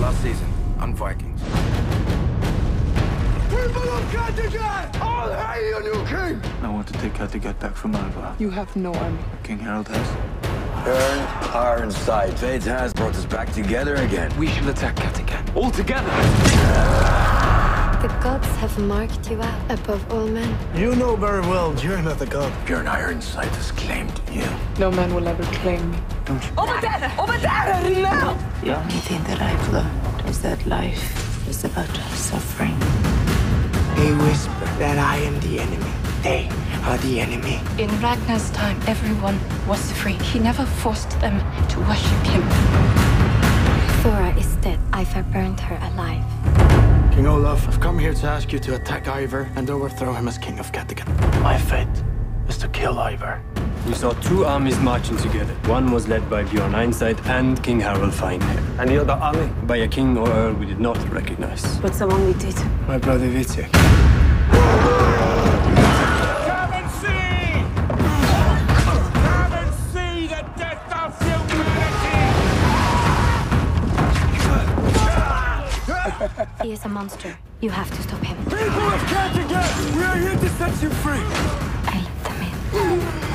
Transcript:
last season on Vikings. People of Kattegat! All hail your new king! I want to take Kattegat back from Alva. You have no army. King Harold has. Turn our inside. Fate has brought us back together again. We shall attack Kattegat. All together! The gods have marked you out above all men. You know very well you're not a god. Bjorn Ironsight has claimed you. No man will ever claim me. Don't you? Over there! Now! The only thing that I've learned is that life is about suffering. They whisper that I am the enemy. They are the enemy. In Ragnar's time, everyone was free. He never forced them to worship him. Thora is dead. Ivar burned her alive. King Olaf, I've come here to ask you to attack Ivar and overthrow him as king of Kattegat. My fate is to kill Ivar. We saw two armies marching together. One was led by Bjorn Ironsight and King Harold Finehair. And the other army? By a king or earl we did not recognize. But someone we did. My brother Vitek. Come and see! Come and see the death of humanity! He is a monster. You have to stop him. People of Kattegat! We are here to set you free! I let them in.